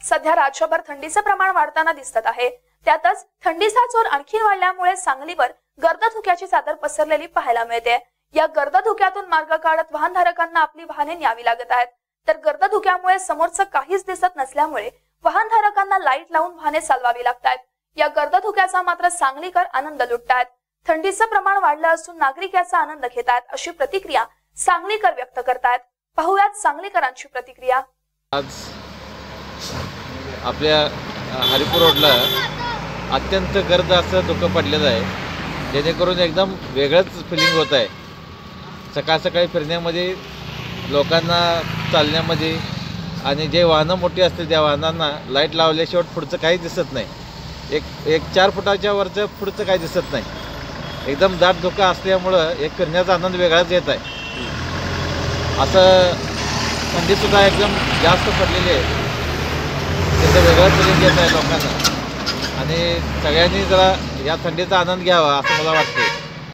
सध्या राज्यभर थंडीचे प्रमाण वाढताना दिसत आहे। त्यातच थंडीचा जोर आणखी वाढल्यामुळे सांगलीवर गर्दधुक्याची चादर पसरलेली पाहायला मिळते। या गर्दधुक्यातून मार्ग काढत वाहनधारकांना आपली वाहने न्यावी लागत आहेत। तर गर्दधुक्यामुळे समोरचं काहीच दिसत नसल्यामुळे वाहनधारकांना लाईट लावून वाहने चालवावी लागतात। या गर्दधुक्याचा मात्र सांगलीकर आनंद लुटतात। थंडीचं प्रमाण वाढलं असून नागरिक याचा आनंद घेतात, अशी प्रतिक्रिया सांगलीकर व्यक्त करतात। पाहुयात सांगलीकरांची प्रतिक्रिया। आज आपल्या हरिपूर रोडला अत्यंत गर्द असं धुकं पडलेलं आहे, जेणेकरून एकदम वेगळंच फिलिंग होत आहे। सकाळ सकाळी फिरण्यामध्ये, लोकांना चालण्यामध्ये आणि जे वाहनं मोठी असतील त्या वाहनांना लाईट लावल्याशिवाय पुढचं काही दिसत नाही। एक 4 फुटाच्या वरचं पुढचं काही दिसत नाही। एकदम दाट धुकं असल्यामुळं एक फिरण्याचा आनंद वेगळाच येत आहे। असं थंडीसुद्धा एकदम जास्त पडलेली आहे, त्याचं वेगळं फिलिंग येत आहे लोकांना आणि सगळ्यांनी जरा या थंडीचा आनंद घ्यावा असं मला वाटतं।